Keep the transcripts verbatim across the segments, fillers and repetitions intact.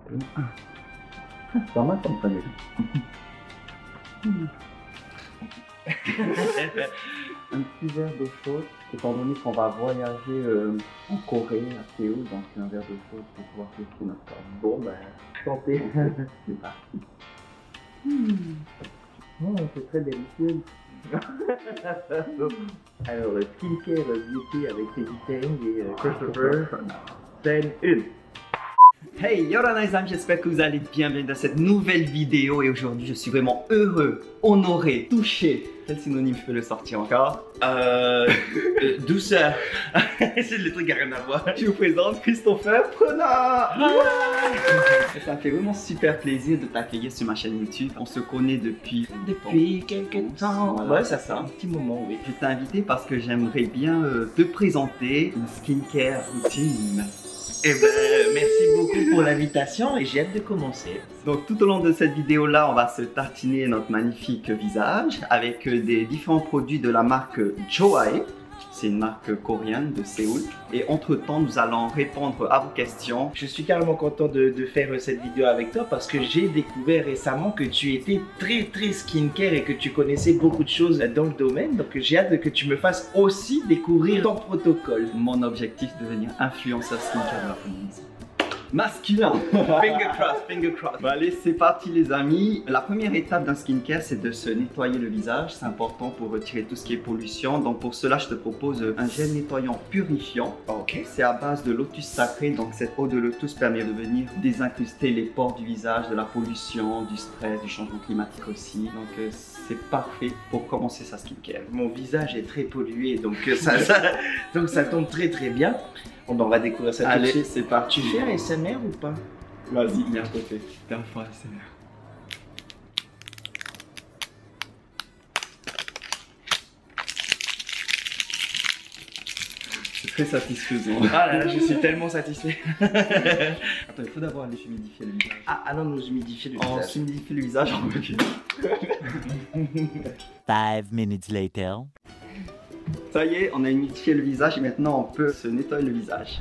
C'est pas mal comme panel. Un petit verre d'eau chaude, étant donné qu'on va voyager euh, en Corée, à Séoul, donc un verre d'eau chaude pour pouvoir tester notre corps. Bon ben, santé. C'est parti. Mmh. Oh, c'est très délicieux. Alors, le skincare beauty avec Teddy Tang et euh, Christopher, scène une. Hey, yo là les amis, j'espère que vous allez bien, bienvenue dans cette nouvelle vidéo et aujourd'hui je suis vraiment heureux, honoré, touché. Quel synonyme je peux le sortir encore? Euh... euh douceur. C'est le truc qui n'a rien à voir. Je vous présente Christopher Prenat. Ça me fait vraiment super plaisir de t'accueillir sur ma chaîne YouTube. On se connaît depuis... Depuis quelques temps. Voilà, ouais, ça fait un petit moment, oui. Je t'ai invité parce que j'aimerais bien euh, te présenter une skincare routine. Eh ben, merci beaucoup pour l'invitation et j'ai hâte de commencer. Donc tout au long de cette vidéo là, on va se tartiner notre magnifique visage avec des différents produits de la marque Joae. C'est une marque coréenne de Séoul. Et entre temps, nous allons répondre à vos questions. Je suis carrément content de, de faire cette vidéo avec toi parce que j'ai découvert récemment que tu étais très très skincare et que tu connaissais beaucoup de choses dans le domaine. Donc j'ai hâte que tu me fasses aussi découvrir ton protocole. Mon objectif de devenir influenceur skincare masculin. Finger cross, finger cross. Bon, allez, c'est parti les amis. La première étape d'un skincare, c'est de se nettoyer le visage. C'est important pour retirer tout ce qui est pollution. Donc pour cela, je te propose un gel nettoyant purifiant. Ok. C'est à base de lotus sacré. Donc cette eau de lotus permet de venir désincruster les pores du visage, de la pollution, du stress, du changement climatique aussi. Donc euh, c'est parfait pour commencer sa skincare. Mon visage est très pollué, donc euh, ça, ça, donc ça tombe très très bien. Bon, ben, on va découvrir ça tout de suite. C'est parti. Tu fais un S M R ou pas? Vas-y, viens à côté. T'es un fort S M R. C'est très satisfaisant. Ah là là, je suis tellement satisfait. Attends, il faut d'abord aller humidifier le visage. Ah, ah non, nous humidifier le On visage. s'humidifie le visage en recul. Five minutes later. Ça y est, on a humidifié le visage et maintenant on peut se nettoyer le visage.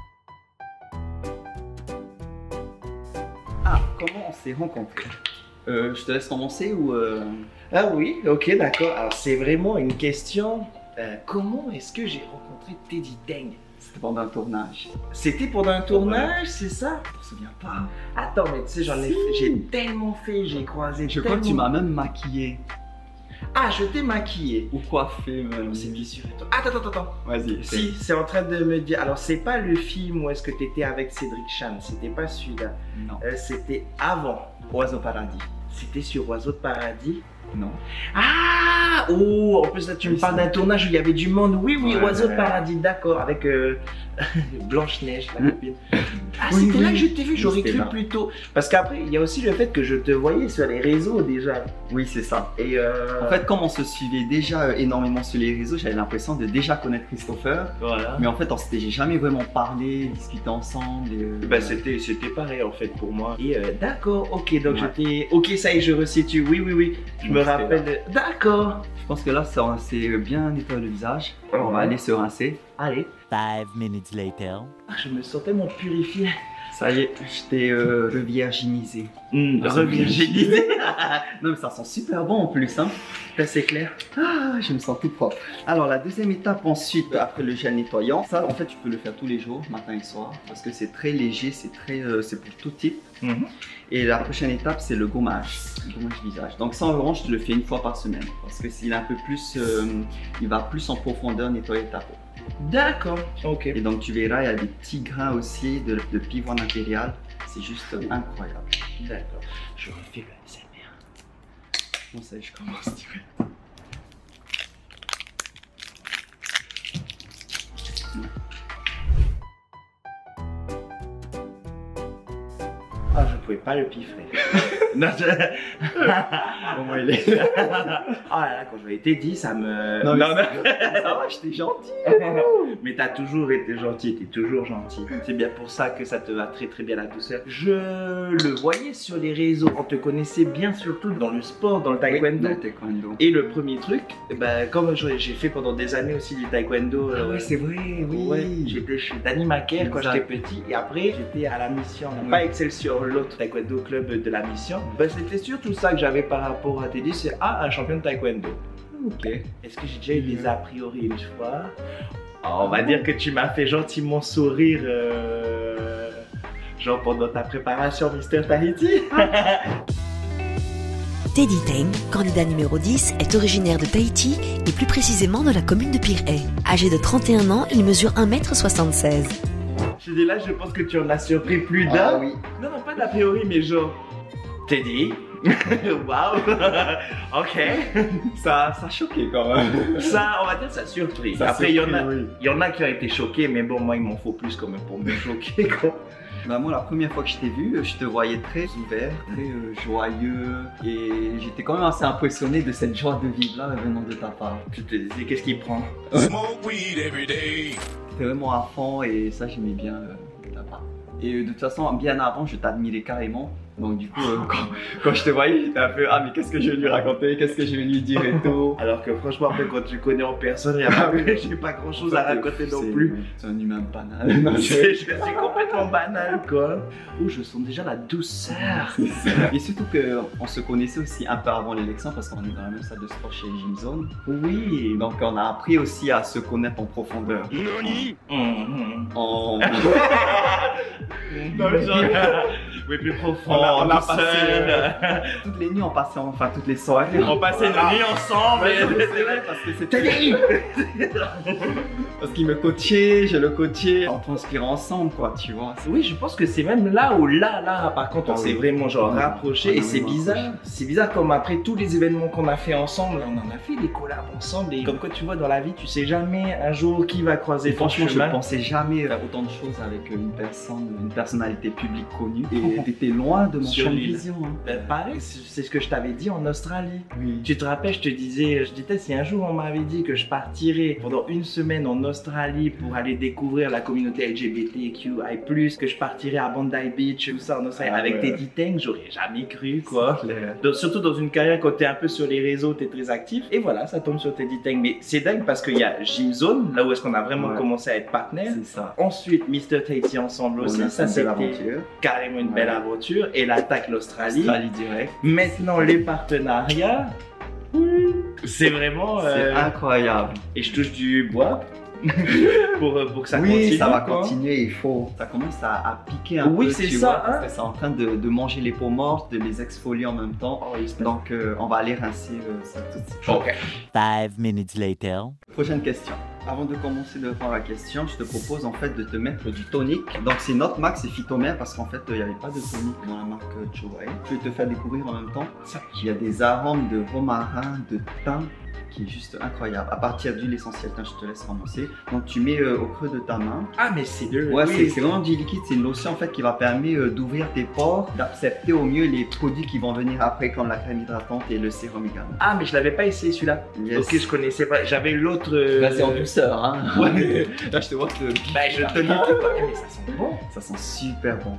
Ah, comment on s'est rencontrés? euh, Je te laisse commencer ou... Euh... Ah oui, ok, d'accord. Alors c'est vraiment une question. Euh, comment est-ce que j'ai rencontré Teddy Tang? C'était pendant un tournage. C'était pendant un tournage, c'est ça? Je me souviens pas. Attends, mais tu sais, j'en ai, Si. j'ai tellement fait, j'ai croisé. Je crois que tu tellement- m'as même maquillé. Ah, je t'ai maquillé. Ou coiffé même. C'est bien sûr. Attends, attends, attends. Vas-y. Si, c'est en train de me dire. Alors, c'est pas le film où est-ce que t'étais avec Cédric Chan, c'était pas celui-là. Non. Euh, c'était avant. Oiseau paradis. C'était sur Oiseau de Paradis. Non. Ah! Oh! En plus, là, tu me Oui, parles c'est- d'un tournage où il y avait du monde. Oui, oui, Ouais. Oiseau de Paradis, d'accord. Avec euh, Blanche-Neige, la Mm. copine. Ah, Oui, c'était oui. là que je t'ai vu, j'aurais C'était cru là. plus tôt. Parce qu'après, il y a aussi le fait que je te voyais sur les réseaux déjà. Oui, c'est ça. Et euh... En fait, comme on se suivait déjà euh, énormément sur les réseaux, j'avais l'impression de déjà connaître Christopher. voilà. Mais en fait, on s'était jamais vraiment parlé, discuté ensemble. Et, euh, Bah, c'était c'était pareil en fait pour moi. Et euh, d'accord, ok, donc Ouais. je t'ai. Ok, ça y est, je resitue. Oui, oui, oui. Je Donc, me c'était rappelle. de- D'accord. Je pense que là, ça- on s'est bien nettoyé le visage. On va Ouais. aller se rincer. Allez. Five minutes later. Ah, je me sens tellement purifié. Ça y est, je t'ai euh, revirginisé. Mmh, Ah, revirginisé. Non, mais ça sent super bon en plus, hein. Là, c'est clair. Ah, je me sens tout propre. Alors, la deuxième étape ensuite, après le gel nettoyant, ça, en fait, tu peux le faire tous les jours, matin et soir, parce que c'est très léger, c'est très, euh, c'est pour tout type. Mhm. Et la prochaine étape, c'est le gommage, le gommage visage. Donc ça, en revanche, je le fais une fois par semaine, parce que s'il est un peu plus, euh, il va plus en profondeur nettoyer ta peau. D'accord. Ok. Et donc tu verras, il y a des petits grains aussi de, de pivoine impériale. C'est juste incroyable. D'accord. Je refais le S M R. Bon, ça y est, je commence direct. Ah, je pouvais pas le piffrer. Non, je... Au moins, il est. Ah là là, quand je l'ai été dit, ça me. Non, mais non, Ça va, j'étais gentil. Mais t'as toujours été gentil, t'es toujours gentil. C'est bien pour ça que ça te va très très bien la douceur. Je le voyais sur les réseaux, on te connaissait bien surtout dans le sport, dans le taekwondo. Oui, le taekwondo. Et le premier truc, bah, comme j'ai fait pendant des années aussi du taekwondo. Ah euh, ouais, c'est vrai, oui. Ouais, j'étais chez Danny Macaire quand Exact. j'étais petit et après j'étais à la Mission, Oui. pas Excelsior, l'autre taekwondo club de la Mission. Bah, c'était surtout ça que j'avais par rapport à Teddy, c'est ah, un champion de taekwondo. Ok. Est-ce que j'ai déjà eu des a priori une fois? Oh, on va dire que tu m'as fait gentiment sourire, euh, genre pendant ta préparation Mister Tahiti. Teddy Teng, candidat numéro dix, est originaire de Tahiti et plus précisément de la commune de Pirée. Âgé de trente et un ans, il mesure un mètre soixante-seize. Je dis là, je pense que tu en as surpris plus d'un. Ah oui. Non, non, pas d'a priori, mais genre. Teddy. Waouh. Ok. Ça, ça a choqué quand même. Ça, on va dire, ça surpris. Ça Après, il y en a, surpris, oui. il y en a qui ont été choqués, mais bon, moi, il m'en faut plus quand même pour me choquer, quoi. Bah moi la première fois que je t'ai vu, je te voyais très ouvert, très euh, joyeux et j'étais quand même assez impressionné de cette joie de vivre là venant de ta part. Je te disais, qu'est-ce qu'il prend? Smoke weed every day. T'es vraiment à fond et ça j'aimais bien euh, de ta part. Et euh, de toute façon bien avant je t'admirais carrément. Donc du coup euh, quand, quand je te voyais j'étais un peu ah mais qu'est-ce que je vais lui raconter, qu'est-ce que je vais lui dire et tout. Alors que franchement, après, quand tu connais en personne, il y a pas, j'ai pas grand chose à raconter non C'est- plus. C'est un humain banal. Non, Je je- suis je suis complètement banal, quoi. Ouh, je sens déjà la douceur. Et surtout qu'on se connaissait aussi un peu avant l'élection parce qu'on est dans la même salle de sport chez Gym Zone. Oui. Donc on a appris aussi à se connaître en profondeur. Nani? Mhm. En... Non, mais genre, oui, plus profond. On a- on a douceur. passé, toutes les nuits on passait, enfin toutes les soirées. On passait une nuit ensemble. Ouais, et- c'est vrai parce que c'était parce qu'il me coachait, je le coachais, on transpirait ensemble quoi, tu vois. Oui, je pense que c'est même là où là, là, par contre, on Ah s'est oui. vraiment genre Oui. rapproché Ah et oui, c'est oui, bizarre. rapproché. C'est bizarre comme après tous les événements qu'on a fait ensemble, on en a fait des collabs ensemble et comme quoi tu vois dans la vie, tu sais jamais un jour qui va croiser Et ton franchement, je chemin. ne pensais jamais faire autant de choses avec une personne, une personnalité publique connue. Et t'étais loin de mon Sur champ de l'île. vision. Hein. Ben, pareil, c'est c'est ce que je t'avais dit en Australie. Oui. Tu te rappelles, je te disais, je disais, si un jour on m'avait dit que je partirais pendant une semaine en Australie pour aller découvrir la communauté L G B T Q I plus, que je partirais à Bondi Beach, tout ça en Australie, Ah avec ouais. Teddy Teng, j'aurais jamais cru, quoi. C'est clair. Donc, surtout dans une carrière quand t'es un peu sur les réseaux, t'es très actif. Et voilà, ça tombe sur Teddy Teng. Mais c'est dingue parce qu'il y a Gym Zone, là où est-ce qu'on a vraiment Ouais. commencé à être partenaires. C'est ça. Ensuite, Mister Tahiti ensemble aussi, On a ça fait une belle c'était aventure. carrément une Ouais. belle aventure. Et l'attaque l'Australie. Australie direct. Maintenant, les partenariats. C'est vraiment. C'est euh, incroyable. Et je touche du bois pour, euh, pour que ça oui, continue. ça va quoi. continuer, il faut. Ça commence à, à piquer un Oui, peu. c'est tu ça, vois, hein. Parce que c'est en train de, de manger les peaux mortes, de les exfolier en même temps. Oh, il se passe- Donc, euh, on va aller rincer euh, ça tout de suite. Ok. Five minutes later. Prochaine question. Avant de commencer de répondre à la question, je te propose en fait de te mettre du tonic. Donc c'est notre marque, c'est Phytomère parce qu'en fait il n'y avait pas de tonic dans la marque Joae. Je vais te faire découvrir en même temps. Il y a des arômes de romarin, de thym qui est juste incroyable. À partir d'huile essentielle, Tiens, je te laisse ramasser. Donc tu mets euh, au creux de ta main. Ah, mais c'est de. Ouais, oui. c'est- c'est vraiment du liquide, c'est une lotion en fait qui va permettre euh, d'ouvrir tes pores, d'accepter au mieux les produits qui vont venir après comme la crème hydratante et le sérum également. Ah, mais je l'avais pas essayé celui-là. Yes. Ok, je connaissais pas. J'avais l'autre. euh, Là c'est en douceur hein. Ouais. Là je te vois que Bah, je te dis pas. Mais ça sent bon. ça sent super bon.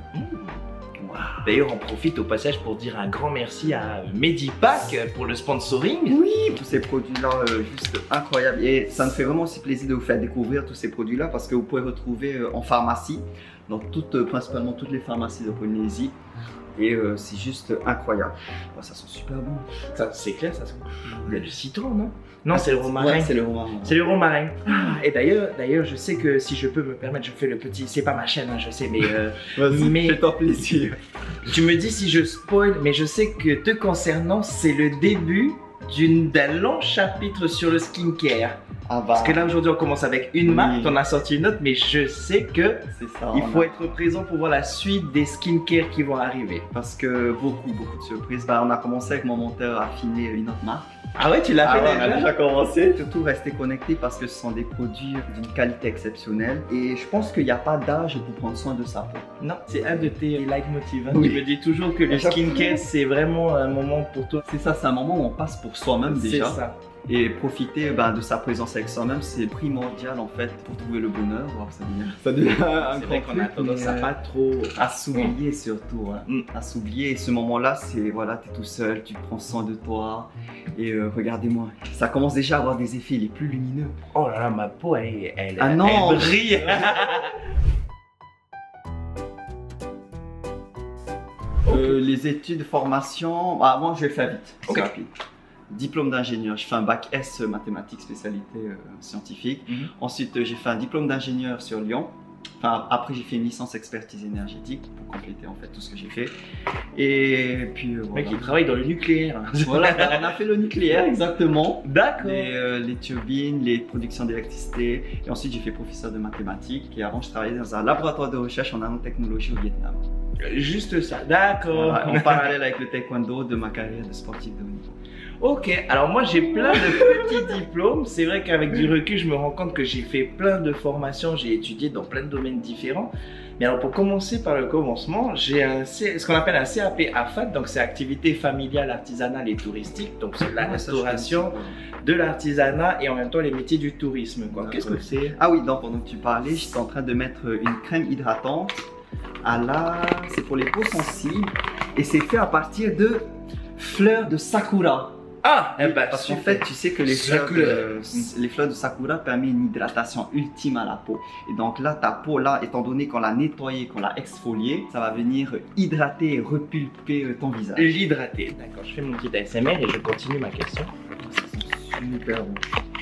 D'ailleurs, on profite au passage pour dire un grand merci à Medipack pour le sponsoring. Oui, tous ces produits-là, euh, juste incroyables. Et ça me fait vraiment aussi plaisir de vous faire découvrir tous ces produits-là parce que vous pouvez retrouver euh, en pharmacie, dans toutes, euh, principalement toutes les pharmacies de Polynésie. Et euh, c'est juste incroyable. Oh, ça sent super bon. Ça, c'est clair, ça sent. Il y a du citron, non? Non, c'est le romarin. Ouais, c'est le romarin. C'est le romarin. Ah, et d'ailleurs, d'ailleurs, je sais que si je peux me permettre, je fais le petit. C'est pas ma chaîne, hein, je sais, mais euh, Vas-y, mais- fais-toi plaisir. tu me dis si je spoil, mais je sais que te concernant, c'est le début d'une- d'un long chapitre sur le skincare. Ah bah, Parce que là aujourd'hui, on commence avec une Oui. marque, t'en as sorti une autre, mais je sais que c'est ça. il on faut a- être présent pour voir la suite des skincare qui vont arriver. Parce que beaucoup, beaucoup de surprises. Bah, on a commencé avec mon monteur à affiner une autre marque. Ah ouais, tu l'as Ah fait ouais, on déjà? a déjà commencé. Surtout rester connecté parce que ce sont des produits d'une qualité exceptionnelle. Et je pense qu'il n'y a pas d'âge pour prendre soin de sa peau. Non, c'est un de tes leitmotivs. Hein. Oui. Tu me dis toujours que le À chaque skincare, fois. c'est vraiment un moment pour toi. C'est ça, c'est un moment où on passe pour soi-même C'est déjà. ça. Et profiter ben, de sa présence avec soi-même, c'est primordial en fait pour trouver le bonheur. Wow, ça devient, ça devient un C'est vrai grand qu'on a truc, tendance mais, à euh, pas trop. à s'oublier surtout, hein. Mm. À s'oublier. Et ce moment-là, c'est voilà, t'es tout seul, tu prends soin de toi. Et euh, regardez-moi, ça commence déjà à avoir des effets les plus lumineux. Oh là là, ma peau, elle, elle, Ah non, elle brille. Euh, les études, formation, ah, moi je vais faire vite, c'est Ok. rapide. Diplôme d'ingénieur, je fais un bac S mathématiques spécialité euh, scientifique. Mhm. Ensuite, euh, j'ai fait un diplôme d'ingénieur sur Lyon. Enfin, après, j'ai fait une licence expertise énergétique pour compléter en fait tout ce que j'ai fait. Et puis euh, Le voilà. mec, il travaille dans le nucléaire. Voilà, ben, on a fait le nucléaire exactement. D'accord. Les, euh, les turbines, les productions d'électricité. Et ensuite, j'ai fait professeur de mathématiques. Et avant, je travaillais dans un laboratoire de recherche en nanotechnologie au Vietnam. Juste ça, d'accord. Voilà, en parallèle avec le taekwondo de ma carrière de sportif de haut niveau. Ok, alors moi j'ai plein de petits diplômes. C'est vrai qu'avec du recul, je me rends compte que j'ai fait plein de formations, j'ai étudié dans plein de domaines différents. Mais alors pour commencer par le commencement, j'ai un C- ce qu'on appelle un C A P A F A T, donc c'est activité familiale, artisanale et touristique. Donc c'est la Ah, ça, je restauration, connais. de l'artisanat et en même temps les métiers du tourisme, quoi. Qu'est-ce que c'est? Ah oui, donc pendant que tu parlais, j'étais en train de mettre une crème hydratante à la... C'est pour les peaux sensibles et c'est fait à partir de fleurs de sakura. Ah, eh ben, Parce qu'en super. fait, tu sais que les fleurs, Sakura. de, les fleurs de sakura permettent une hydratation ultime à la peau. Et donc là, ta peau, là, étant donné qu'on l'a nettoyée, qu'on l'a exfoliée, ça va venir hydrater et repulper euh, ton visage. L'hydrater. D'accord, je fais mon petit A S M R et je continue ma question. Super bon.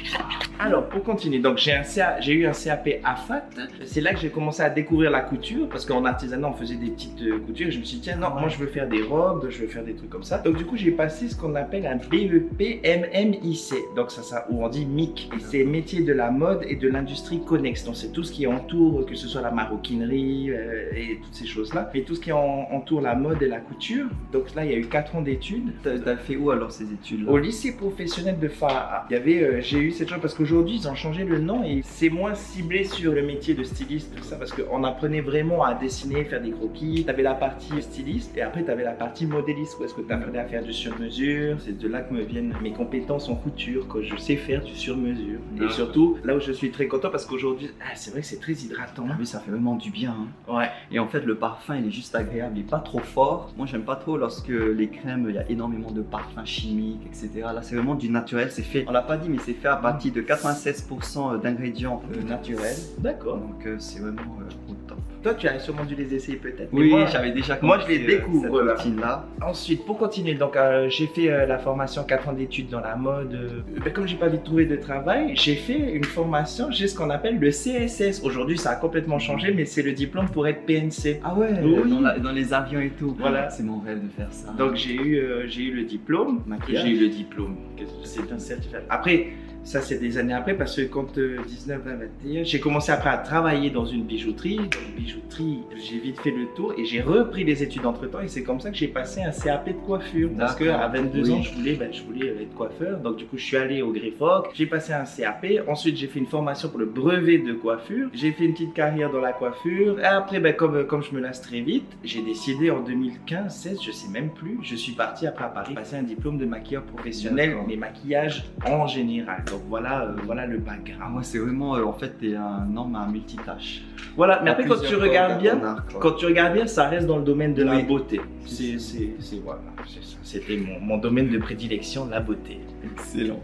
Alors, pour continuer, donc j'ai un C A j'ai eu un C A P A F A T. C'est là que j'ai commencé à découvrir la couture parce qu'en artisanat, on faisait des petites euh, coutures. Je me suis dit, tiens, non, moi je veux faire des robes, je veux faire des trucs comme ça. Donc, du coup, j'ai passé ce qu'on appelle un B E P M M I C. Donc, ça, ça, ou on dit M I C. Et c'est métier de la mode et de l'industrie connexe. Donc, c'est tout ce qui entoure, que ce soit la maroquinerie euh, et toutes ces choses-là. Mais tout ce qui en- entoure la mode et la couture. Donc, là, il y a eu quatre ans d'études. T'as t'as fait où alors ces études-là? Au lycée professionnel de Faraha, il y avait, euh, j'ai eu cette chance parce qu'aujourd'hui ils ont changé le nom et c'est moins ciblé sur le métier de styliste, tout ça, parce qu'on apprenait vraiment à dessiner, faire des croquis. Tu avais la partie styliste et après tu avais la partie modéliste où est-ce que tu apprenais à faire du sur-mesure. C'est de là que me viennent mes compétences en couture, que je sais faire du sur-mesure. Et Ah. surtout, là où je suis très content parce qu'aujourd'hui, ah, c'est vrai que c'est très hydratant. Ah oui, ça fait vraiment du bien. Hein. Ouais. Et en fait, le parfum, il est juste agréable, il n'est pas trop fort. Moi, j'aime pas trop lorsque les crèmes, il y a énormément de parfums chimiques, et cetera. Là, c'est vraiment du naturel. C'est fait, on l'a pas dit, mais c'est fait à partir de quatre-vingt-seize pour cent d'ingrédients euh, naturels. D'accord. Donc, euh, c'est vraiment euh, au top. Toi, tu as sûrement dû les essayer peut-être. mais Oui, moi, j'avais déjà moi, commencé je les découvre, euh, là. cette routine-là. Ensuite, pour continuer, donc euh, j'ai fait euh, la formation quatre ans d'études dans la mode. Euh, ben, comme j'ai pas vite trouvé de travail, j'ai fait une formation, j'ai ce qu'on appelle le C S S. Aujourd'hui, ça a complètement changé, mais c'est le diplôme pour être P N C. Ah ouais, Oui. dans, la- dans les avions et tout. Voilà. C'est mon rêve de faire ça. Donc j'ai eu, euh, j'ai eu le diplôme. Maquillage. J'ai eu le diplôme. C'est un certificat. Après, ça c'est des années après parce que quand euh, dix-neuf, vingt, vingt et un, j'ai commencé après à travailler dans une bijouterie. Dans une bijouterie, j'ai vite fait le tour et j'ai repris les études entre temps et c'est comme ça que j'ai passé un C A P de coiffure. Parce D'accord. qu'à vingt-deux Oui. ans, je voulais, ben, je voulais être coiffeur. Donc du coup, je suis allé au Griffoc, j'ai passé un C A P. Ensuite, j'ai fait une formation pour le brevet de coiffure. J'ai fait une petite carrière dans la coiffure. Et après, ben, comme, comme je me lasse très vite, j'ai décidé en deux mille quinze, seize, je sais même plus, je suis parti après à Paris passer un diplôme de maquilleur professionnel, D'accord. mais maquillage en général. Donc voilà, euh, voilà le Ah, background. moi, c'est vraiment, euh, en fait, t'es un homme à multitâche. Voilà, mais À après quand tu plusieurs regardes cordes à bien, ton arc, quoi. quand tu regardes bien, ça reste dans le domaine de la Oui. beauté. C'est, c'est, c'est voilà, c'est ça. C'était mon, mon domaine de prédilection, la beauté. Excellent.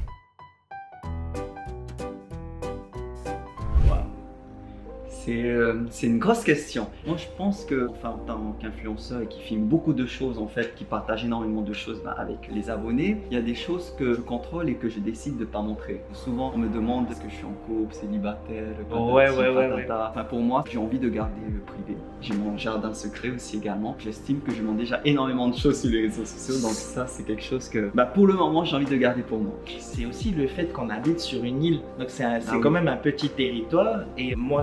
C'est euh, c'est une grosse question. Moi, je pense que, enfin, en tant qu'influenceur et qui filme beaucoup de choses, en fait, qui partage énormément de choses bah, avec les abonnés, il y a des choses que je contrôle et que je décide de ne pas montrer. Souvent, on me demande est-ce que je suis en couple, célibataire, patati, Ouais, ouais, ouais, patata. Enfin, pour moi, j'ai envie de garder le privé. J'ai mon jardin secret aussi également. J'estime que je montre déjà énormément de choses sur les réseaux sociaux, donc ça, c'est quelque chose que, bah, pour le moment, j'ai envie de garder pour moi. C'est aussi le fait qu'on habite sur une île. Donc c'est, un- c'est Ah oui. quand même un petit territoire. Et moi, c'est un peu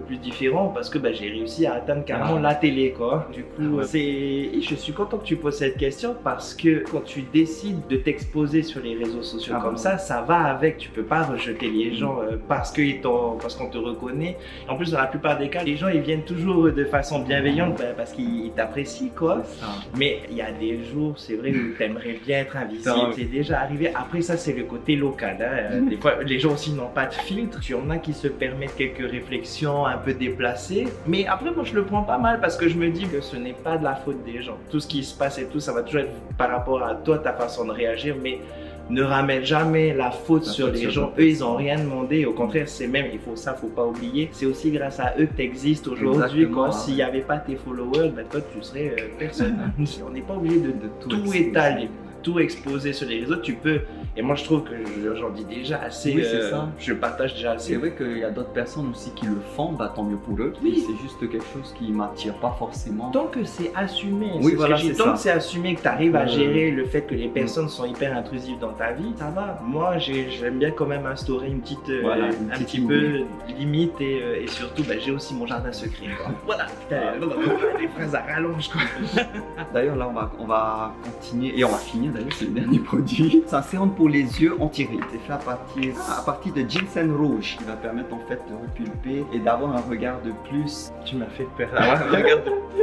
plus différent parce que bah, j'ai réussi à atteindre carrément Ah. la télé quoi. Du coup, Ah ouais. c'est... et je suis content que tu poses cette question parce que quand tu décides de t'exposer sur les réseaux sociaux Ah comme bon. ça, ça va avec. Tu peux pas rejeter les gens euh, parce qu'ils t'ont- parce qu'on te reconnaît. En plus, dans la plupart des cas, les gens ils viennent toujours de façon bienveillante bah, parce qu'ils t'apprécient quoi. C'est ça. Mais il y a des jours, c'est vrai, où tu aimerais bien être invisible. Ça, C'est déjà arrivé. Après, ça, c'est le côté local. Hein. Euh, Des fois, les gens aussi n'ont pas de filtre. Il y en a qui se permettent quelques réflexions un peu déplacées. Mais après, moi, je le prends pas mal parce que je me dis que ce n'est pas de la faute des gens. Tout ce qui se passe et tout, ça va toujours être par rapport à toi, ta façon de réagir. Mais ne ramène jamais la faute La sur faute les sur gens. d'autres Eux, ils n'ont rien demandé. Au contraire, c'est même, il faut ça, faut pas oublier. C'est aussi grâce à eux que tu existes aujourd'hui. Exactement, Quoi. hein. S'il n'y avait pas tes followers, ben, toi, tu serais euh, personne. On n'est pas obligé de, De tout, tout exposer. étaler, tout exposer sur les réseaux. Tu peux. Et moi, je trouve que je- j'en dis déjà assez. Oui, c'est ça. Je partage déjà assez. C'est vrai qu'il y a d'autres personnes aussi qui le font, bah tant mieux pour eux. Oui. Et c'est juste quelque chose qui m'attire pas forcément. Tant que c'est assumé, Oui, c'est ce voilà, que je dis. c'est Tant ça. que c'est assumé, que tu arrives à Euh, gérer le fait que les personnes sont hyper intrusives dans ta vie, ça va. Moi, j'ai- j'aime bien quand même instaurer une petite, euh, Voilà, une un petite petit ligne. peu limite et, euh, et surtout, bah, j'ai aussi mon jardin secret. Quoi. Voilà, putain, les phrases à rallonge. Quoi. D'ailleurs, là, on va, on va continuer et on va finir. D'ailleurs, c'est le dernier produit. C'est un sérum pour les yeux anti-rides. C'est fait à partir, à partir de ginseng rouge qui va permettre en fait de repulper et d'avoir un regard de plus. Tu m'as fait peur. Ah ouais, regarde.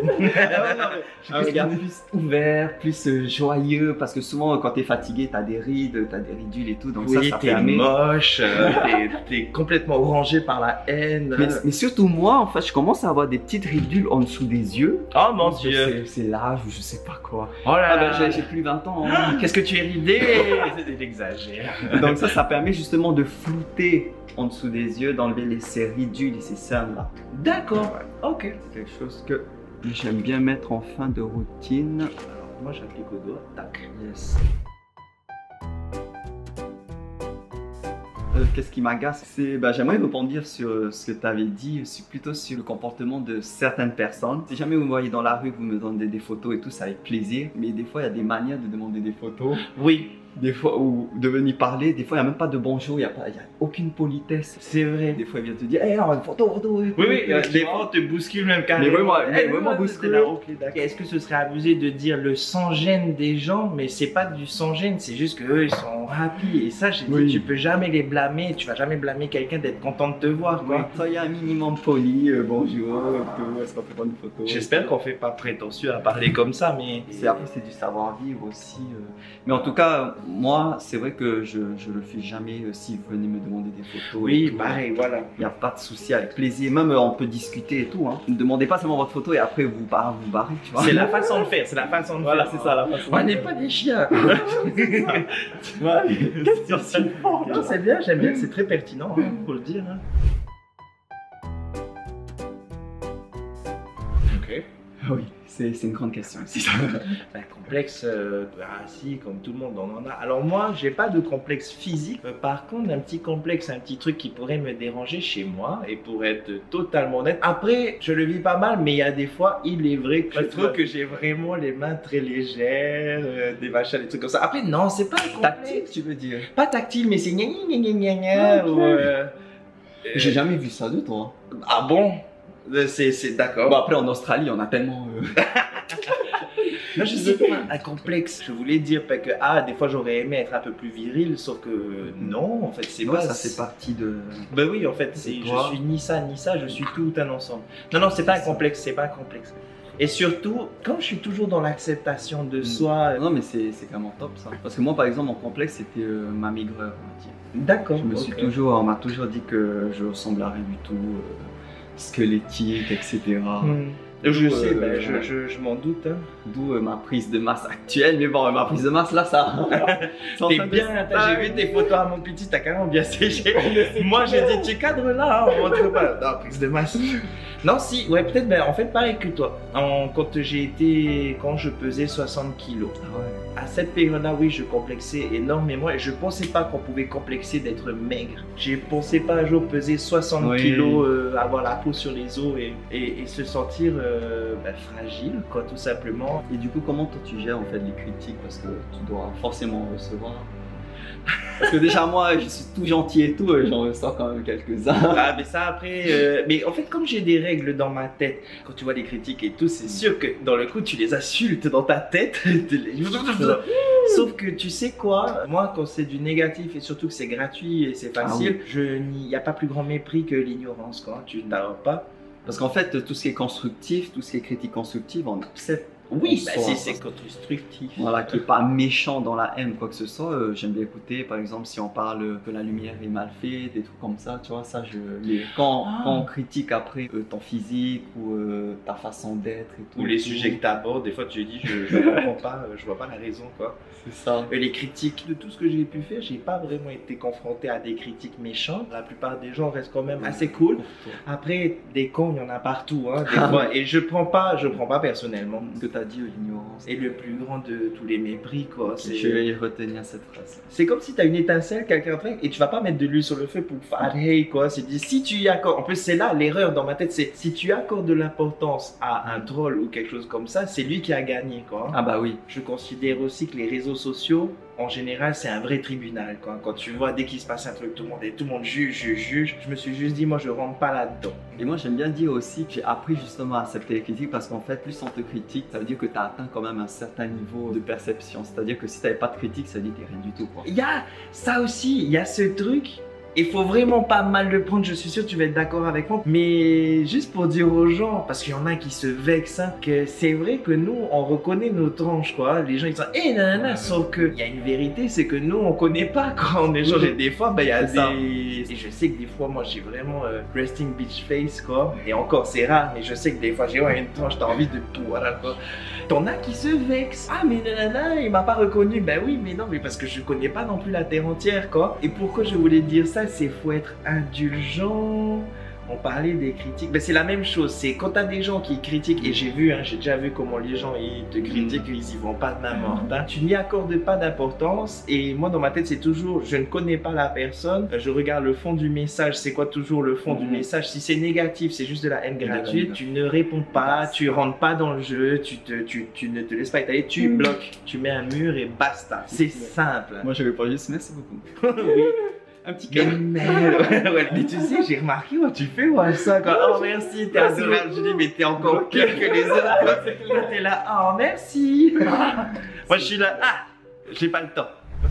Un regard plus ouvert, plus euh, joyeux. Parce que souvent, quand t'es fatigué, t'as des rides, t'as des ridules et tout. Donc Oui, ça, ça t'es permet. moche, euh, t'es- t'es complètement orangé par la haine. Mais, mais surtout moi, en fait, je commence à avoir des petites ridules en dessous des yeux. Oh mon C'est- dieu. c'est- C'est l'âge ou je sais pas quoi. Oh là Ah ben, là. j'ai- j'ai plus vingt ans. hein. Qu'est-ce que tu es ridé. Il exagère. Donc ça, ça permet justement de flouter en dessous des yeux, d'enlever les ces ridules et ces cernes là. D'accord. Ok. C'est quelque chose que j'aime bien mettre en fin de routine. Alors, moi, j'applique au doigt. Tac. Yes. Euh, Qu'est-ce qui m'agace, c'est, bah, j'aimerais rebondir sur euh, ce que tu avais dit, sur- plutôt sur le comportement de certaines personnes. Si jamais vous me voyez dans la rue, que vous me demandez des photos et tout, c'est avec plaisir. Mais des fois, il y a des manières de demander des photos. Oui, Des fois, ou de venir parler, des fois, il n'y a même pas de bonjour, il n'y a, pas- il y a aucune politesse. c'est vrai. Des fois, il vient te dire, hé, hey, une photo, photo. Oui, oui, euh, des fois on te bouscule même carrément. Mais vraiment, mais Eh, vraiment ouais, bousculé. c'est là, ok, d'accord. Est-ce que ce serait abusé de dire le sans-gêne des gens? Mais c'est pas du sans-gêne, c'est juste qu'eux ils sont happy. Et ça, j'ai dit, Oui. tu peux jamais les blâmer, tu vas jamais blâmer quelqu'un d'être content de te voir, quoi. Soyez un minimum poli, euh, bonjour, euh, tout, est-ce qu'on peut prendre une photo? J'espère qu'on fait pas prétentieux à parler comme ça, mais. C'est après c'est du savoir-vivre aussi. euh. Mais en tout cas, moi, c'est vrai que je, je le fais jamais euh, si vous venez me demander des photos. et Oui, tout. pareil, voilà. Il n'y a pas de souci, avec plaisir. Même euh, on peut discuter et tout. Hein. Ne demandez pas seulement votre photo et après vous barrez, vous barrez, tu vois. C'est la façon de faire, c'est la façon de Voilà, faire. c'est ça la façon. On n'est pas des chiens. Qu'est-ce que tu fort Non, c'est bien, j'aime bien, c'est très pertinent, hein, faut le dire. Hein. Ok. Oui, c'est c'est une grande question aussi. Un complexe, euh, ah si, comme tout le monde on en a. Alors moi, j'ai pas de complexe physique. Euh, par contre, un petit complexe, un petit truc qui pourrait me déranger chez moi, et pour être totalement honnête, après, je le vis pas mal, mais il y a des fois, il est vrai que je trouve que j'ai vraiment les mains très légères, euh, des machins, des trucs comme ça. Après, non, c'est pas un complexe. Tactile, tu veux dire? Pas tactile, mais c'est gna gna gna gna gna, Ok. ou, euh, J'ai jamais vu ça de toi. Ah bon? Euh, C'est c'est- d'accord. Bon, après, en Australie, on a tellement. euh, Non, je sais pas, un complexe. Je voulais dire parce que, ah, des fois j'aurais aimé être un peu plus viril, sauf que euh, non, en fait, c'est ouais, pas ça fait partie de. Ben oui, en fait, c'est, Et je toi suis ni ça ni ça, je suis tout un ensemble. Non, non, c'est pas un C'est ça. complexe, c'est pas un complexe. Et surtout, comme je suis toujours dans l'acceptation de Mm. soi, Non, mais c'est c'est vraiment top ça. Parce que moi, par exemple, mon complexe, c'était euh, ma maigreur, on va dire. d'accord. Je me suis ok. toujours, on m'a toujours dit que je ressemble à rien du tout, euh, squelettique, et cetera. Hmm. Je D'où, sais, euh, ben, je, je, je m'en doute. Hein. D'où euh, ma prise de masse actuelle. Mais bon, ma prise de masse là, ça. c'est en T'es train de- bien, t'as- j'ai vu tes photos à mon petit, t'as carrément bien séché. Moi, j'ai dit, tu cadres là, hein, on montre pas. Non, prise de masse. Non, si, ouais, peut-être, ben, en fait, pareil que toi. En, quand j'ai été, quand je pesais soixante kilos. Ah ouais. À cette période-là, oui, je complexais énormément et je pensais pas qu'on pouvait complexer d'être maigre. Je pensais pas un jour peser soixante Oui. kilos, euh, avoir la peau sur les os et, et, et se sentir euh, ben, fragile, quoi, tout simplement. Et du coup, comment toi tu gères en fait les critiques? Parce que tu dois forcément en recevoir. Parce que déjà moi je suis tout gentil et tout, j'en ressors quand même quelques-uns. Ah mais ça après, euh, mais en fait comme j'ai des règles dans ma tête, quand tu vois des critiques et tout, c'est sûr que dans le coup tu les insultes dans ta tête. Sauf que tu sais quoi, moi quand c'est du négatif et surtout que c'est gratuit et c'est facile, Ah oui. je n'y y a pas plus grand mépris que l'ignorance quoi, tu n'arrives pas. Parce qu'en fait tout ce qui est constructif, tout ce qui est critique constructive, on accepte. Oui, On bah, sort, c'est hein. c'est constructif. Voilà, qui est pas méchant dans la haine, quoi que ce soit. Euh, J'aime bien écouter, par exemple, si on parle que la lumière est mal faite, des trucs comme ça, tu vois, ça, je. Les... Quand, Ah. quand on critique après euh, ton physique ou euh, ta façon d'être et tout. Ou les et tout. sujets que tu abordes, des fois tu te dis je, je comprends pas, euh, je vois pas la raison quoi. C'est ça. Et les critiques, de tout ce que j'ai pu faire, j'ai pas vraiment été confronté à des critiques méchantes. La plupart des gens restent quand même assez cool. Après, des cons, il y en a partout, hein, des fois. Et je prends pas, je prends pas personnellement. Ce que tu as dit, euh, l'ignorance. Et le plus grand de tous les mépris, quoi. Je C'est vais y retenir cette phrase. c'est comme si tu as une étincelle, quelqu'un fait, et tu vas pas mettre de l'huile sur le feu pour faire hey, quoi. C'est dit, si tu y accordes, en plus, c'est là l'erreur dans ma tête, c'est si tu accordes de l'importance à un troll ou quelque chose comme ça, c'est lui qui a gagné, quoi. Ah bah oui. Je considère aussi que les réseaux sociaux, en général, c'est un vrai tribunal. Quoi. Quand tu vois, dès qu'il se passe un truc, tout le monde, est, tout le monde juge, juge, juge. Je me suis juste dit, moi, je rentre pas là-dedans. Et moi j'aime bien dire aussi que j'ai appris justement à accepter les critiques parce qu'en fait plus on te critique, ça veut dire que tu as atteint quand même un certain niveau de perception. C'est-à-dire que si tu n'avais pas de critique, ça veut dire que tu rien du tout, quoi. Il y a ça aussi, il y a ce truc. Il faut vraiment pas mal le prendre, je suis sûr que tu vas être d'accord avec moi. Mais juste pour dire aux gens, parce qu'il y en a qui se vexent, hein, que c'est vrai que nous, on reconnaît nos tranches, quoi. Les gens, ils disent, hé, nanana, sauf qu'il y a une vérité, c'est que nous, on connaît pas quand on échange. Et des fois, bah, il y a C'est ça. des... Et je sais que des fois, moi, j'ai vraiment euh, resting bitch face, quoi. Et encore, c'est rare, mais je sais que des fois, j'ai ouais, une tranche, t'as envie de tout, voilà, quoi. T'en as qui se vexent. Ah, mais nanana, il m'a pas reconnu. Ben oui, mais non, mais parce que je connais pas non plus la terre entière, quoi. Et pourquoi je voulais dire ça, c'est faut être indulgent. On parlait des critiques, ben c'est la même chose, c'est quand t'as des gens qui critiquent, et j'ai vu, hein, j'ai déjà vu comment les gens ils te critiquent, ils y vont pas de main morte, hein. Tu n'y accordes pas d'importance, et moi dans ma tête c'est toujours, je ne connais pas la personne, je regarde le fond du message, c'est quoi toujours le fond Mm-hmm. du message, si c'est négatif, c'est juste de la haine De la gratuite, haine. tu ne réponds pas, tu rentres pas dans le jeu, tu, te, tu, tu ne te laisses pas étaler, tu Mm. bloques, tu mets un mur et basta, c'est simple. Moi je vais pas juste merci beaucoup. Oui. Un petit Mais cœur. merde, ouais, mais tu sais, j'ai remarqué, ouais, tu fais ouais, ça quand oh merci, t'es adorable. Je dis, mais t'es encore pire que les autres. Là, t'es là, oh merci. Moi, je suis là, ah, j'ai pas le temps.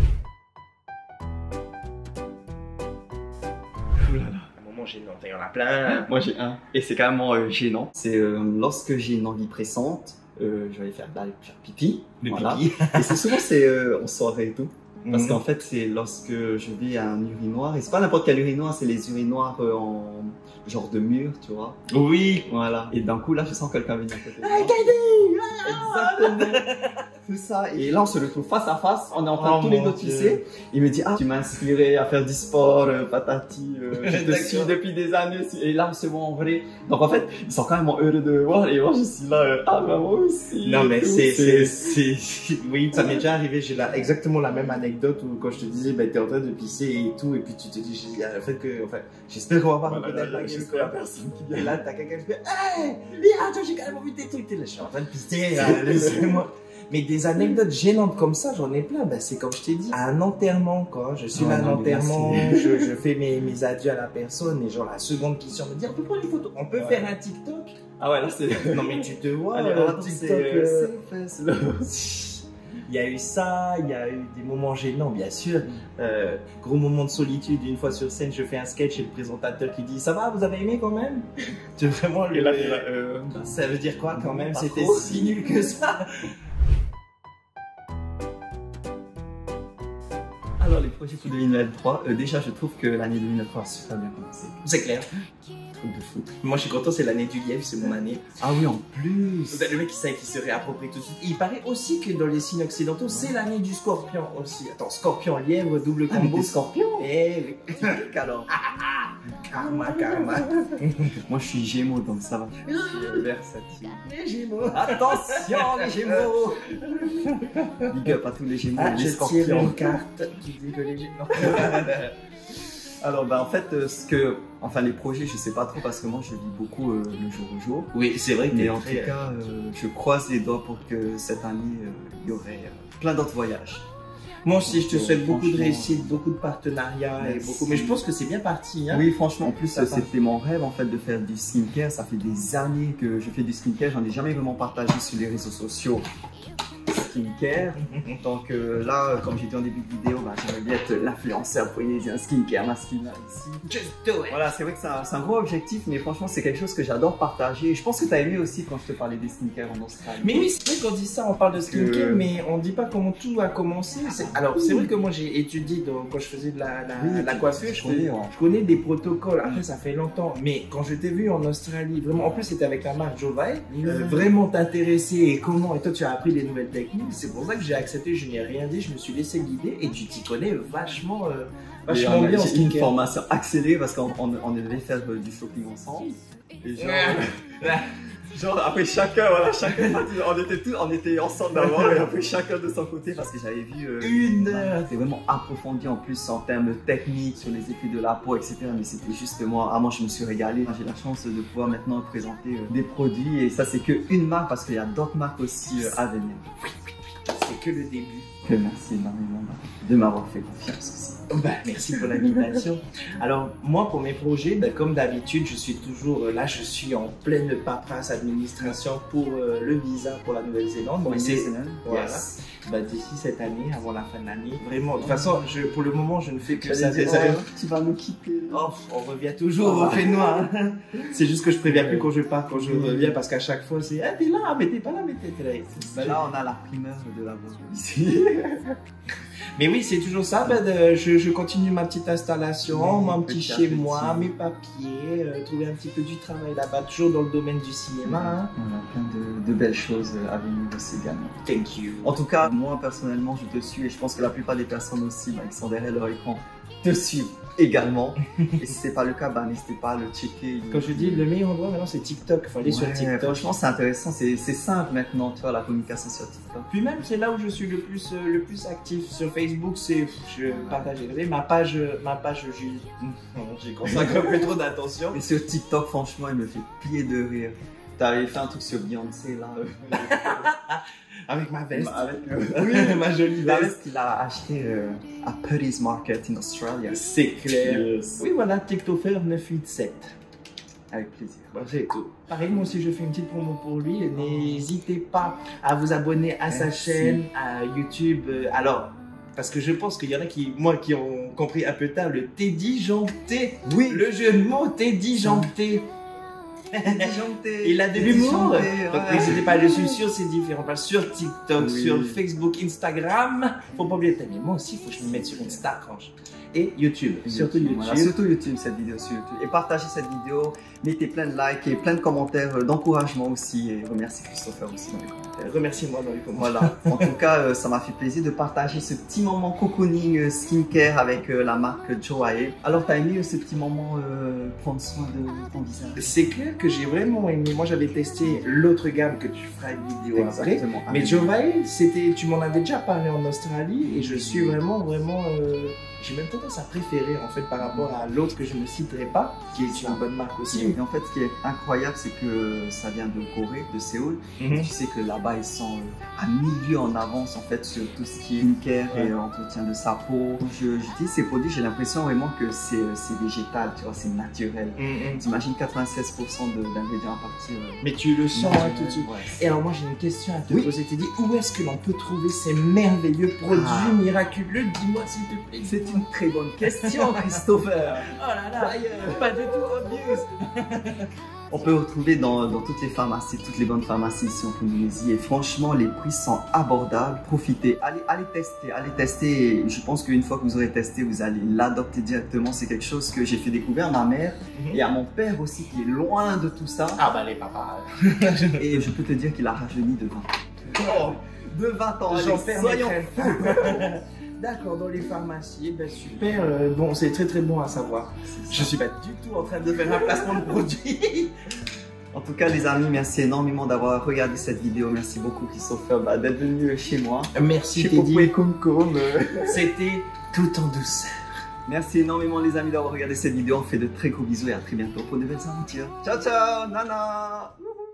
Oulala, un moment gênant, il y en a plein. Moi j'ai un. Et c'est carrément euh, gênant. C'est euh, lorsque j'ai une envie pressante, euh, je vais aller faire, aller faire pipi. Le Voilà. pipi. Et c'est souvent c'est euh, en soirée et tout. Parce Mhm. qu'en fait, c'est lorsque je vais à un urinoir, et c'est pas n'importe quel urinoir, c'est les urinoirs euh, en genre de mur, tu vois. Oui. Voilà. Et d'un coup, là, je sens quelqu'un venir à côté de moi. Exactement. C'est ça. Et là, on se retrouve face à face. On est en train Oh de tous les mon deux Dieu. tisser. Il me dit, ah, tu m'as inspiré à faire du sport, euh, patati. Euh, je te D'accord. suis depuis des années. Et là, c'est bon, en vrai. Donc, en fait, ils sont quand même heureux de me voir. Et moi, je suis là, euh, ah, bah, moi aussi. Non, mais Et tout, c'est, c'est, c'est, oui, ça m'est déjà arrivé. J'ai la, exactement la même anecdote où quand je te disais, bah, t'es en train de pisser et tout, et puis tu te dis, il y a le fait que, enfin, j'espère qu'on va pas Voilà, reconnaître la gueule, j'espère quoi. personne qui Et vient. là, t'as quelqu'un qui fait, hey, viens, toi, j'ai quand même vu tes trucs. T'es là, je suis en train de pisser, là, laissez-moi. Mais des anecdotes gênantes comme ça, j'en ai plein. Ben, c'est comme je t'ai dit, à un enterrement, quoi. Je suis Oh, là à un non, mais là, enterrement, c'est- je, je fais mes, mes adieux à la personne, et genre la seconde question me dit, on peut prendre une photo, on peut Ouais. faire un TikTok. Ah ouais, là, c'est. Non, mais tu te vois, Allez, euh, attends, TikTok. c'est euh, euh, c'est face, Il y a eu ça, il y a eu des moments gênants, bien sûr. Euh, gros moment de solitude, une fois sur scène, je fais un sketch et le présentateur qui dit, ça va, vous avez aimé quand même? C'est vraiment le... Et là, t'es là, euh, Ça veut dire quoi quand même? Pas C'était trop. si nul que ça. Alors, les projets pour deux mille vingt-trois, euh, déjà, je trouve que l'année deux mille vingt-trois a super bien commencé. C'est clair. Truc de fou. Moi, je suis content, c'est l'année du lièvre, c'est mon année. Ah oui, en plus. Le mec, il savait qu'il se réapproprie tout de suite. Et il paraît aussi que dans les signes occidentaux, c'est l'année du scorpion aussi. Attends, scorpion, lièvre, double Ah, mais combo. t'es scorpion. Eh oui. Typique, alors. Karma, karma. Moi, je suis Gémeaux, donc ça va. Je suis euh, versatile. Les Gémeaux. Attention, les Gémeaux. Big up à tous les Gémeaux, Ah, les je tire Scorpions. une carte qui dit que les Gémeaux. Alors, bah, en fait, euh, ce que, enfin, les projets, je sais pas trop parce que moi, je vis beaucoup euh, le jour au jour. Oui, c'est vrai que Mais t'es en très- tout cas, euh, je croise les doigts pour que cette année, euh, il y aurait euh, plein d'autres voyages. Moi aussi, je te Donc, souhaite euh, beaucoup de franchement, réussite, beaucoup de partenariats et merci. beaucoup. Mais je pense que c'est bien parti. Hein. Oui, franchement, en plus, Ça va. c'était mon rêve en fait de faire du skincare. Ça fait des années que je fais du skincare. J'en ai jamais vraiment partagé sur les réseaux sociaux. Skincare. Donc euh, là, comme j'ai dit en début de vidéo, bah, j'aimerais bien être l'influenceur polynésien skincare masculin ici. Just do it. Voilà, c'est vrai que c'est un, c'est un gros objectif, mais franchement, c'est quelque chose que j'adore partager. Je pense que tu as aimé aussi quand je te parlais des skincare en Australie. Mais oui, c'est vrai qu'on dit ça, on parle de skincare, Que- mais on dit pas comment tout a commencé. C'est- Alors, c'est vrai que moi j'ai étudié donc, quand je faisais de la, la, Oui, la tu- coiffure, tu je connais, connais, ouais. je connais des protocoles. Après, ça fait longtemps, mais quand je t'ai vu en Australie, vraiment, en plus c'était avec la marque Jovae, euh, vraiment t'intéresser et comment, et toi tu as appris des nouvelles techniques. C'est pour ça que j'ai accepté, je n'ai rien dit, je me suis laissé guider et tu t'y connais vachement, euh, Et vachement on a- bien en j'ai une skincare. formation accélérée parce qu'on on, on devait faire euh, du shopping ensemble. Et genre, genre après chacun, voilà, chacun, on était tous, on était ensemble d'abord et après chacun de son côté parce que j'avais vu euh, Une heure. c'est vraiment approfondi en plus en termes techniques sur les effets de la peau, et cetera. Mais c'était juste moi, ah, moi je me suis régalé. J'ai la chance de pouvoir maintenant présenter euh, des produits et ça c'est que une marque parce qu'il y a d'autres marques aussi euh, à venir. C'est que le début. Que merci énormément de m'avoir fait confiance aussi. Bah, merci pour l'invitation. Alors, moi, pour mes projets, bah, comme d'habitude, je suis toujours euh, là, je suis en pleine paperasse administration pour euh, le visa pour la Nouvelle-Zélande. Donc, c'est voilà. Yes. Bah, d'ici cette année, avant la fin de l'année. Vraiment, de toute façon, je, pour le moment, je ne fais que ça. J'allais ça- dire, oh, tu vas nous quitter. Oh, on revient toujours Oh. au fait noir. C'est juste que je préviens plus quand je pars, quand je Oui. reviens, parce qu'à chaque fois, c'est ah, t'es là, mais t'es pas là, mais t'es là. Ben là, on a la primeur de la voiture ici. Mais oui, c'est toujours ça. Ben, de- je, je continue ma petite installation, Oui, mon petit petit à chez petit. moi, mes papiers, euh, trouver un petit peu du travail là-bas, toujours dans le domaine du cinéma. Hein. On a plein de, de belles choses à venir aussi également. Thank you. En tout cas, moi personnellement, je te suis et je pense que la plupart des personnes aussi, bah, qui sont derrière leur écran, te suivent également. Et si c'est pas le cas, bah, n'hésitez pas à le checker. Quand je dis le meilleur endroit maintenant, c'est TikTok. Il faut aller sur Ouais, TikTok. franchement, c'est intéressant, c'est c'est simple maintenant, tu vois, la communication sur TikTok. Puis même, c'est là où je suis le plus, euh, le plus actif. Sur Facebook, c'est je partage. Vous savez, ma page, euh, ma page, j'y j'y consacre un peu trop d'attention. Et sur TikTok, franchement, il me fait plier de rire. T'avais fait un truc sur Beyoncé là. euh, Avec ma veste. avec euh, Oui, ma jolie la veste. veste qu'il a acheté euh, à Putty's Market in Australia. C'est clair. Yes. Oui, voilà, TikToker neuf huit sept. Avec plaisir. Bon, c'est tout. Pareil, moi aussi, je fais une petite promo pour lui. N'hésitez pas à vous abonner à sa Merci. chaîne, à YouTube. Euh, Alors, parce que je pense qu'il y en a qui, moi, qui ont compris un peu tard le Teddy Jeanté. Oui, Le jeu de mots Teddy Jeanté. Il a de l'humour. Donc n'hésitez pas, je suis sur ces différents pages, sur TikTok, Oui. sur Facebook, Instagram. Faut pas oublier de t'aimer. Moi aussi, faut que je me mette sur Insta, Range. Et YouTube, surtout YouTube. Voilà, surtout YouTube, cette vidéo sur YouTube. Et partagez cette vidéo, mettez plein de likes et plein de commentaires euh, d'encouragement aussi. Et remerciez Christopher aussi dans les commentaires. Remerciez-moi dans les commentaires. Voilà, en tout cas, euh, ça m'a fait plaisir de partager ce petit moment cocooning euh, skincare avec euh, la marque Jovae. Alors, t'as aimé euh, ce petit moment euh, prendre soin de ton visage? C'est clair que j'ai vraiment aimé. Moi, j'avais testé l'autre gamme que tu feras une vidéo après. Exactement. Mais Jovae, c'était, tu m'en avais déjà parlé en Australie et je suis vraiment, vraiment, euh, j'ai même tendance à préférer en fait par rapport à l'autre que je ne citerai pas, qui est une bonne marque aussi. Et en fait, ce qui est incroyable, c'est que ça vient de Corée, de Séoul. Mhm. Tu sais que là-bas, ils sont euh, à milieu en avance en fait sur tout ce qui est skincare et Ouais. entretien de sa peau. Je, je dis ces produits, j'ai l'impression vraiment que c'est euh, c'est végétal, tu vois, c'est naturel. Mhm. T'imagines quatre-vingt-seize pour cent de- d'ingrédients à partir. euh, Mais tu le sens hein, tout de suite. Ouais. Et alors moi j'ai une question à te Oui. poser. Tu dis où est-ce que l'on peut trouver ces merveilleux produits Ah. miraculeux? Dis-moi s'il te plaît. C'est une très bonne question, Christopher. Oh là là, pas du tout obvious. On peut retrouver dans, dans toutes les pharmacies, toutes les bonnes pharmacies ici en Polynésie. Et franchement, les prix sont abordables. Profitez, allez, allez tester, allez tester. Et je pense qu'une fois que vous aurez testé, vous allez l'adopter directement. C'est quelque chose que j'ai fait découvrir à ma mère Mhm. et à mon père aussi, qui est loin de tout ça. Ah bah les papas. Et je peux te dire qu'il a rajeuni de vingt ans. Oh, De vingt ans, j'en allez, perds mes soyons crèmes. D'accord, dans les pharmacies, ben super, euh, bon, c'est très très bon à savoir. Je suis pas du tout en train de faire un placement de produit. En tout cas, les amis, merci énormément d'avoir regardé cette vidéo. Merci beaucoup, Christopher, bah, d'être venu chez moi. Merci Chez Teddy, Popou et Koum Koum. c'était tout en douceur. Merci énormément, les amis, d'avoir regardé cette vidéo. On fait de très gros bisous et à très bientôt pour de belles aventures. Ciao, ciao, nana. Wouhou.